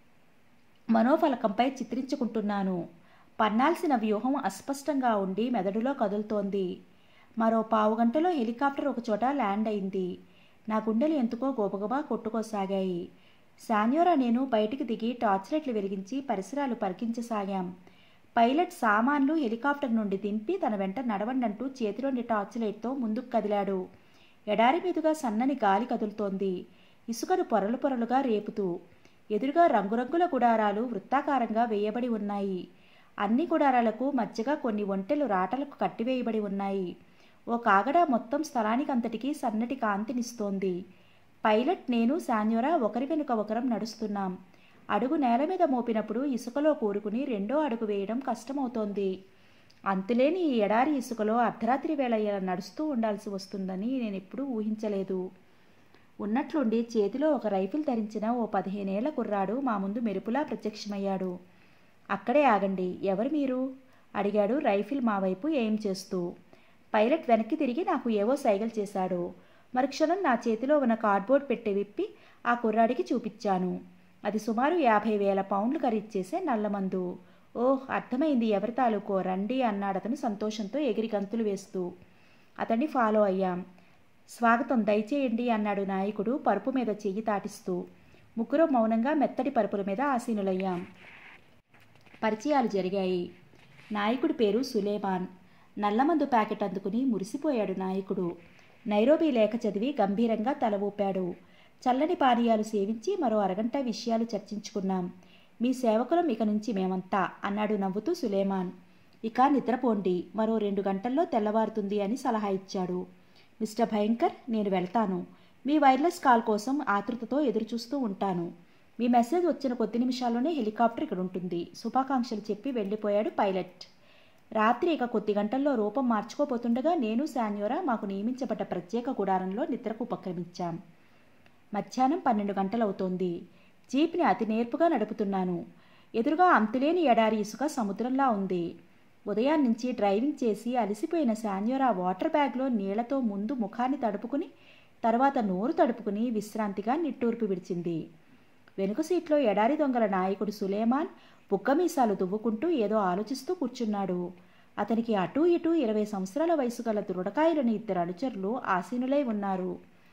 S1: మనోఫలకంపై చిత్రించుకుంటున్నాను. పన్నాల్సిన వ్యూహం అస్పష్టంగా ఉండి మెదడులో కదులుతోంది. మరో పావుగంటలో హెలికాప్టర్ ఒకచోట ల్యాండ్ అయింది. నా గుండెలు ఎందుకో గోబగబా కొట్టుకోసాగాయి. శాన్యోరా నేను బయటికి దిగి టార్చ్ లైట్లు వెలిగించి పరిసరాలు పరికించసాగాం. పైలట్ సామాన్లు హెలికాప్టర్ నుండి దింపి తన వెంట నడవండంటూ చేతిలోని టార్చ్ లైట్తో ముందుకు కదిలాడు. ఎడారి మీదుగా సన్నని గాలి కదులుతోంది, ఇసుకను పొరలు పొరలుగా రేపుతూ. ఎదురుగా రంగురంగుల గుడారాలు వృత్తాకారంగా వేయబడి ఉన్నాయి. అన్ని గుడారాలకు మధ్యగా కొన్ని ఒంటెలు రాటలకు కట్టివేయబడి ఉన్నాయి. ఓ కాగడా మొత్తం స్థలానికంతటికీ సన్నటి కాంతినిస్తోంది. పైలట్, నేను, శాన్యోరా ఒకరి వెనుక ఒకరం నడుస్తున్నాం. అడుగు నేల మీద మోపినప్పుడు ఇసుకలో కూరుకుని రెండో అడుగు వేయడం కష్టమవుతోంది. అంతులేని ఈ ఎడారి ఇసుకలో అర్ధరాత్రి వేళ ఇలా నడుస్తూ ఉండాల్సి వస్తుందని నేనెప్పుడూ ఊహించలేదు. ఉన్నట్లుండి చేతిలో ఒక రైఫిల్ ధరించిన ఓ పదిహేనేళ్ల కుర్రాడు మా ముందు మెరుపులా ప్రత్యక్షమయ్యాడు. అక్కడే ఆగండి, ఎవరు మీరు? అడిగాడు రైఫిల్ మా వైపు ఎయిమ్ చేస్తూ. పైలట్ వెనక్కి తిరిగి నాకు ఏవో సైగలు చేశాడు. మరుక్షణం నా చేతిలో ఉన్న కార్డ్బోర్డ్ పెట్టె విప్పి ఆ కుర్రాడికి చూపించాను. అది సుమారు యాభై వేల పౌండ్లు ఖరీదు చేసే నల్లమందు. ఓహ్, అర్థమైంది ఎవరి తాలూకో, రండి అన్నాడతను సంతోషంతో ఎగిరి గంతులు వేస్తూ. అతన్ని ఫాలో అయ్యాం. స్వాగతం, దయచేయండి అన్నాడు నాయకుడు పరుపు మీద చెయ్యి తాటిస్తూ. ముగ్గురు మౌనంగా మెత్తటి పరుపుల మీద ఆసీనులయ్యాం. పరిచయాలు జరిగాయి. నాయకుడి పేరు సులేమాన్. నల్లమందు ప్యాకెట్ అందుకుని మురిసిపోయాడు నాయకుడు. నైరోబీ లేఖ చదివి గంభీరంగా తల ఊపాడు. చల్లని పానీయాలు సేవించి మరో అరగంట విషయాలు చర్చించుకున్నాం. మీ సేవకులం ఇక నుంచి మేమంతా అన్నాడు నవ్వుతూ సులేమాన్. ఇక నిద్రపోండి, మరో రెండు గంటల్లో తెల్లవారుతుంది అని సలహా ఇచ్చాడు. మిస్టర్ భయంకర్, నేను వెళ్తాను. మీ వైర్లెస్ కాల్ కోసం ఆతృతతో ఎదురుచూస్తూ ఉంటాను. మీ మెసేజ్ వచ్చిన కొద్ది నిమిషాల్లోనే హెలికాప్టర్ ఇక్కడ ఉంటుంది. శుభాకాంక్షలు చెప్పి వెళ్ళిపోయాడు పైలట్. రాత్రి ఇక కొద్ది గంటల్లో రూపం మార్చుకోపోతుండగా నేను, శాన్యోరా మాకు నియమించబడ్డ ప్రత్యేక గుడారంలో నిద్రకు ఉపక్రమించాం. మధ్యాహ్నం పన్నెండు గంటలవుతోంది. జీప్ని అతి నేర్పుగా నడుపుతున్నాను. ఎదురుగా అంతులేని ఎడారి ఇసుక సముద్రంలా ఉంది. ఉదయాన్నించి డ్రైవింగ్ చేసి అలసిపోయిన శాన్యోరా వాటర్ బ్యాగ్లో నీళ్లతో ముందు ముఖాన్ని తడుపుకుని తర్వాత నోరు తడుపుకుని విశ్రాంతిగా నిట్టూర్పు విడిచింది. వెనుక సీట్లో ఎడారి దొంగల నాయకుడు సులేమాన్ బుగ్గమీసాలు దువ్వుకుంటూ ఏదో ఆలోచిస్తూ కూర్చున్నాడు. అతనికి అటూ ఇటూ ఇరవై సంవత్సరాల వయసు గల దృఢకాయలని ఇద్దరు అనుచరులు ఆసీనులై ఉన్నారు.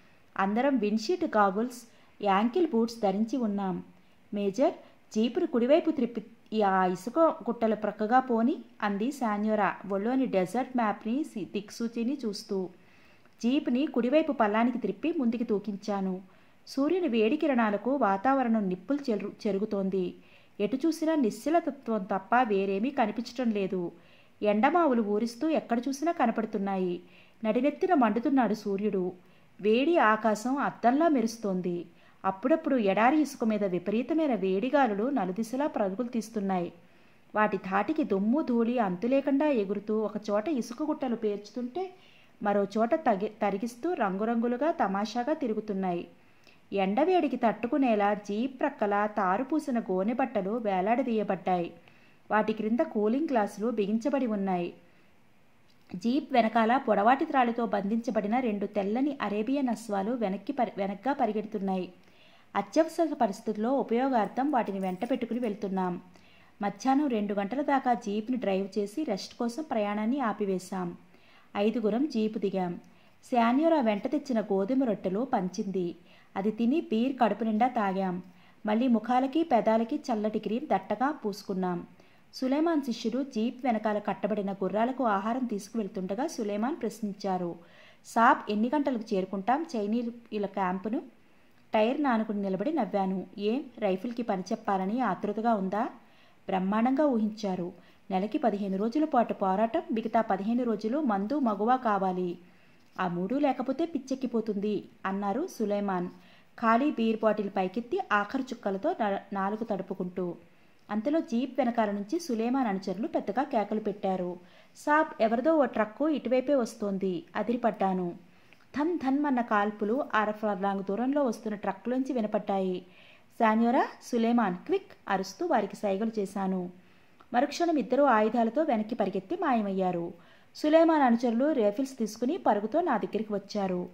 S1: అందరం విండ్షీట్ గాగుల్స్, యాంకిల్ బూట్స్ ధరించి ఉన్నాం. మేజర్, జీపును కుడివైపు త్రిప్పి ఆ ఇసుక గుట్టలు ప్రక్కగా పోని అంది శాన్యోరా ఒళ్ళోని డెజర్ట్ మ్యాప్ని దిక్సూచిని చూస్తూ. జీప్ని కుడివైపు పల్లానికి త్రిప్పి ముందుకి తూకించాను. సూర్యుని వేడి కిరణాలకు వాతావరణం నిప్పులు చెరు చెరుగుతోంది. ఎటు చూసినా నిశ్చలతత్వం తప్ప వేరేమీ కనిపించటం లేదు. ఎండమావులు ఊరిస్తూ ఎక్కడ చూసినా కనపడుతున్నాయి. నడినెత్తిన మండుతున్నాడు సూర్యుడు. వేడి ఆకాశం అద్దంలా మెరుస్తోంది. అప్పుడప్పుడు ఎడారి ఇసుక మీద విపరీతమైన వేడిగాలులు నలుదిశలా పరుగులు తీస్తున్నాయి. వాటి ధాటికి దుమ్ము ధూళి అంతులేకుండా ఎగురుతూ ఒకచోట ఇసుక గుట్టలు పేర్చుతుంటే మరో చోట తగి తరిగిస్తూ రంగురంగులుగా తమాషాగా తిరుగుతున్నాయి. ఎండవేడికి తట్టుకునేలా జీప్ ప్రక్కల తారుపూసిన గోనె బట్టలు వేలాడదీయబడ్డాయి. వాటి క్రింద కూలింగ్ గ్లాసులు బిగించబడి ఉన్నాయి. జీప్ వెనకాల పొడవాటి త్రాళ్ళతో బంధించబడిన రెండు తెల్లని అరేబియన్ అశ్వాలు వెనక్కి పరి వెనక్గా పరిగెడుతున్నాయి. అత్యవసర పరిస్థితుల్లో ఉపయోగార్థం వాటిని వెంట పెట్టుకుని వెళ్తున్నాం. మధ్యాహ్నం రెండు గంటల దాకా జీప్ని డ్రైవ్ చేసి రెస్ట్ కోసం ప్రయాణాన్ని ఆపివేశాం. ఐదుగురం జీపు దిగాం. శాన్యోరా వెంట తెచ్చిన గోధుమ రొట్టెలు పంచింది. అది తిని బీర్ కడుపు నిండా తాగాం. మళ్ళీ ముఖాలకి పెదాలకి చల్లటి క్రీమ్ దట్టగా పూసుకున్నాం. సులేమాన్ శిష్యుడు జీప్ వెనకాల కట్టబడిన గుర్రాలకు ఆహారం తీసుకువెళ్తుండగా సులేమాన్ ప్రశ్నించారు. సాబ్, ఎన్ని గంటలకు చేరుకుంటాం చైనీయుల క్యాంపును? టైర్ నానుకుని నిలబడి నవ్వాను. ఏం, రైఫిల్కి పని చెప్పాలని ఆతృతగా ఉందా? బ్రహ్మాండంగా ఊహించారు. నెలకి పదిహేను రోజుల పాటు పోరాటం, మిగతా పదిహేను రోజులు మందు మగువా కావాలి. ఆ మూడు లేకపోతే పిచ్చెక్కిపోతుంది అన్నారు సులేమాన్ ఖాళీ బీర్ బాటిల్ పైకెత్తి ఆఖరు చుక్కలతో నాలుగు తడుపుకుంటూ. అంతలో జీప్ వెనకాల నుంచి సులేమాన్ అనుచరులు పెద్దగా కేకలు పెట్టారు. సాబ్, ఎవరిదో ఓ ట్రక్కు ఇటువైపే వస్తోంది. అదిరిపడ్డాను. ధన్ ధన్ అన్న కాల్పులు అరఫర్లాంగ్ దూరంలో వస్తున్న ట్రక్కులోంచి వినపడ్డాయి. శాన్యోరా, సులేమాన్, క్విక్ అరుస్తూ వారికి సైగలు చేశాను. మరుక్షణం ఇద్దరు ఆయుధాలతో వెనక్కి పరిగెత్తి మాయమయ్యారు. సులేమాన్ అనుచరులు రైఫిల్స్ తీసుకుని పరుగుతో నా దగ్గరికి వచ్చారు.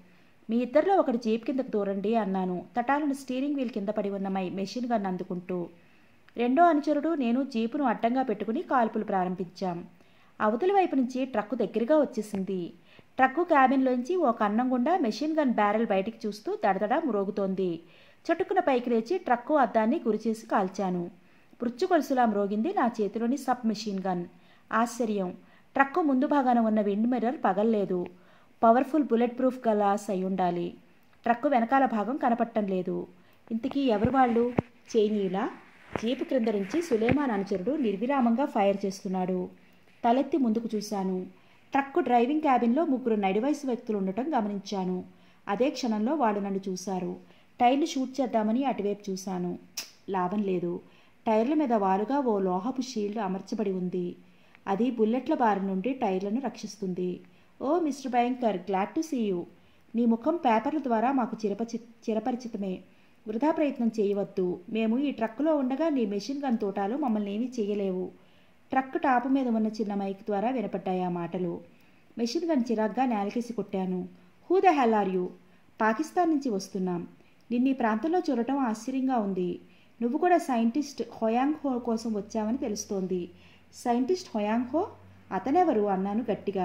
S1: మీ ఇద్దరిలో ఒకటి జీప్ కిందకు దూరండి అన్నాను తటాలను స్టీరింగ్ వీల్ కింద పడి ఉన్న మై మెషిన్ గన్ అందుకుంటూ. రెండో అనుచరుడు నేను జీపును అడ్డంగా పెట్టుకుని కాల్పులు ప్రారంభించాం. అవతలి వైపు నుంచి ట్రక్కు దగ్గరగా వచ్చేసింది. ట్రక్కు క్యాబిన్లోంచి ఓ కన్నం గుండా మెషిన్ గన్ బ్యారెల్ బయటికి చూస్తూ దడదడ మ్రోగుతోంది. చటుక్కున పైకి లేచి ట్రక్కు అద్దాన్ని గురిచేసి కాల్చాను. మృత్యు కొలుసులా మ్రోగింది నా చేతిలోని సబ్ మెషిన్ గన్. ఆశ్చర్యం, ట్రక్కు ముందు భాగాన ఉన్న విండ్ మిర్రర్ పగల్లేదు. పవర్ఫుల్ బుల్లెట్ ప్రూఫ్ గ్లాస్ అయి ఉండాలి. ట్రక్కు వెనకాల భాగం కనపట్టం లేదు. ఇంతకీ ఎవరు వాళ్ళు? చైనీయులా? జీపు క్రింద నుంచి సులేమాన్ అనుచరుడు నిర్విరామంగా ఫైర్ చేస్తున్నాడు. తలెత్తి ముందుకు చూశాను. ట్రక్కు డ్రైవింగ్ క్యాబిన్లో ముగ్గురు నడివయసు వ్యక్తులు ఉండటం గమనించాను. అదే క్షణంలో వాళ్ళు నన్ను చూశారు. టైర్లు షూట్ చేద్దామని అటువైపు చూశాను. లాభం లేదు. టైర్ల మీద వాలుగా ఓ లోహపు షీల్డ్ అమర్చబడి ఉంది. అది బుల్లెట్ల బారి నుండి టైర్లను రక్షిస్తుంది. Oh Mister Bhayankar, glad to see you. నీ ముఖం పేపర్ల ద్వారా మాకు చిరపచి చిరపరిచితమే. వృధా ప్రయత్నం చేయవద్దు. మేము ఈ ట్రక్కులో ఉండగా నీ మెషిన్ గన్ తోటాలు మమ్మల్ని ఏమీ చేయలేవు. ట్రక్ టాపు మీద ఉన్న చిన్న మైక్ ద్వారా వినపడ్డాయి ఆ మాటలు. మెషిన్ గన్ చిరాగ్గా నేలకేసి కొట్టాను. Who the hell are you? Pakistan నుంచి వస్తున్నాం. నిన్ను ఈ ప్రాంతంలో చూడటం ఆశ్చర్యంగా ఉంది. నువ్వు కూడా సైంటిస్ట్ హొయాంగ్ హో కోసం వచ్చావని తెలుస్తోంది. సైంటిస్ట్ హొయాంగ్ హో? అతనెవరు అన్నాను గట్టిగా.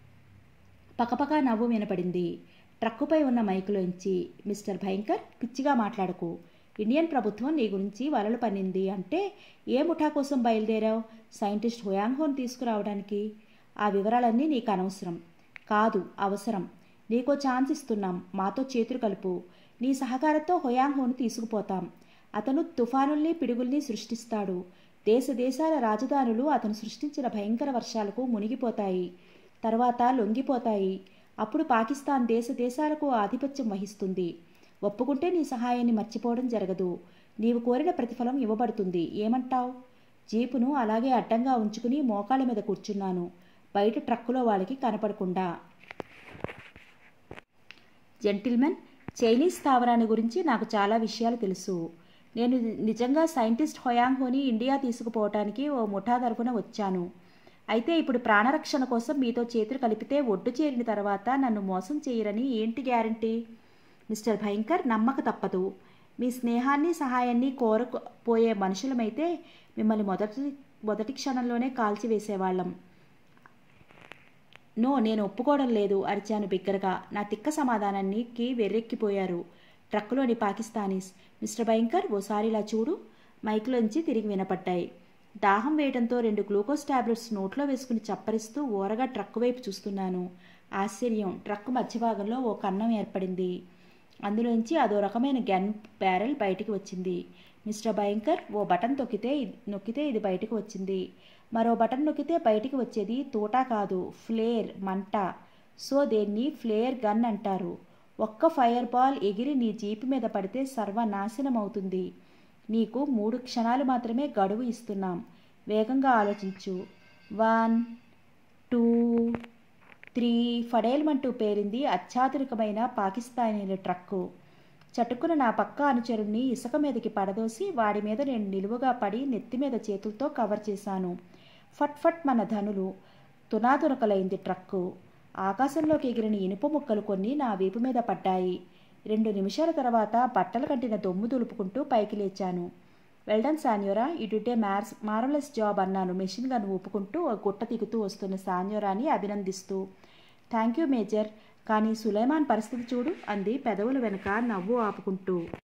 S1: పకపకా నవ్వు వినపడింది. ట్రక్కుపై ఉన్న మైకులోంచి, మిస్టర్ భయంకర్, పిచ్చిగా మాట్లాడకు. ఇండియన్ ప్రభుత్వం నీ గురించి వలలు పన్నింది అంటే ఏ ముఠా కోసం బయలుదేరావు? సైంటిస్ట్ హొయాంగ్ హోను తీసుకురావడానికి. ఆ వివరాలన్నీ నీకు అనవసరం. కాదు, అవసరం. నీకో ఛాన్స్ ఇస్తున్నాం. మాతో చేతులు కలుపు. నీ సహకారంతో హొయాంగ్ హోను తీసుకుపోతాం. అతను తుఫానుల్ని పిడుగుల్ని సృష్టిస్తాడు. దేశ దేశాల రాజధానులు అతను సృష్టించిన భయంకర వర్షాలకు మునిగిపోతాయి, తర్వాత లొంగిపోతాయి. అప్పుడు పాకిస్తాన్ దేశ దేశాలకు ఆధిపత్యం వహిస్తుంది. ఒప్పుకుంటే నీ సహాయాన్ని మర్చిపోవడం జరగదు. నీవు కోరిన ప్రతిఫలం ఇవ్వబడుతుంది. ఏమంటావ్? జీపును అలాగే అడ్డంగా ఉంచుకుని మోకాళ్ళ మీద కూర్చున్నాను, బయట ట్రక్కులో వాళ్ళకి కనపడకుండా. జెంటిల్మెన్, చైనీస్ స్థావరాన్ని గురించి నాకు చాలా విషయాలు తెలుసు. నేను నిజంగా సైంటిస్ట్ హొయాంగ్ హోని ఇండియా తీసుకుపోవటానికి ఓ ముఠా తరఫున వచ్చాను. అయితే ఇప్పుడు ప్రాణరక్షణ కోసం మీతో చేతులు కలిపితే ఒడ్డు చేరిన తర్వాత నన్ను మోసం చేయరని ఏంటి గ్యారంటీ? మిస్టర్ భయంకర్, నమ్మక తప్పదు. మీ స్నేహాన్ని సహాయాన్ని కోరకపోయే మనుషులమైతే మిమ్మల్ని మొదటి మొదటి క్షణంలోనే కాల్చివేసేవాళ్ళం. నో, నేను ఒప్పుకోవడం లేదు అరిచాను బిగ్గరగా. నా తిక్క సమాధానానికి వెర్రెక్కిపోయారు ట్రక్కులోని పాకిస్తానీస్. మిస్టర్ భయంకర్, ఓసారి ఇలా చూడు. మైక్లోంచి తిరిగి వినపడ్డాయి. దాహం వేయడంతో రెండు గ్లూకోజ్ టాబ్లెట్స్ నోట్లో వేసుకుని చప్పరిస్తూ ఓరగా ట్రక్కు వైపు చూస్తున్నాను. ఆశ్చర్యం, ట్రక్కు మధ్యభాగంలో ఓ కన్నం ఏర్పడింది. అందులోంచి అదో రకమైన గన్ బ్యారెల్ బయటికి వచ్చింది. మిస్టర్ భయంకర్, ఓ బటన్ తొక్కితే నొక్కితే ఇది బయటకు వచ్చింది. మరో బటన్ నొక్కితే బయటికి వచ్చేది తోటా కాదు, ఫ్లేర్, మంట. సో దేన్ని ఫ్లేర్ గన్ అంటారు. ఒక్క ఫైర్ బాల్ ఎగిరి నీ జీపు మీద పడితే సర్వనాశనం అవుతుంది. నీకు మూడు క్షణాలు మాత్రమే గడువు ఇస్తున్నాం. వేగంగా ఆలోచించు. వన్, టూ, త్రీ ఫడేల్మంటూ పేరింది అత్యాధునికమైన పాకిస్తానీల ట్రక్కు. చటుక్కున నా పక్క అనుచరుణ్ణి ఇసుక మీదకి పడదోసి వాడి మీద నేను నిలువుగా పడి నెత్తి మీద చేతులతో కవర్ చేశాను. ఫట్ ఫట్ మన ధనులు. తునాతునకలైంది ట్రక్కు. ఆకాశంలోకి ఎగిరిన ఇనుప ముక్కలు కొన్ని నా వీపు మీద పడ్డాయి. రెండు నిమిషాల తర్వాత బట్టలు కట్టిన దొమ్ము దులుపుకుంటూ పైకి లేచాను. వెల్డన్ సాన్యోరా, యు డిడ్ ఏ మ్యార్స్ మార్వలస్ జాబ్ అన్నాను మెషిన్ గన్ ఊపుకుంటూ గుట్ట దిగుతూ వస్తున్న సాన్యోరాని అభినందిస్తూ. థ్యాంక్ యూ మేజర్, కానీ సులేమాన్ పరిస్థితి చూడు అంది పెదవుల వెనుక నవ్వు ఆపుకుంటూ.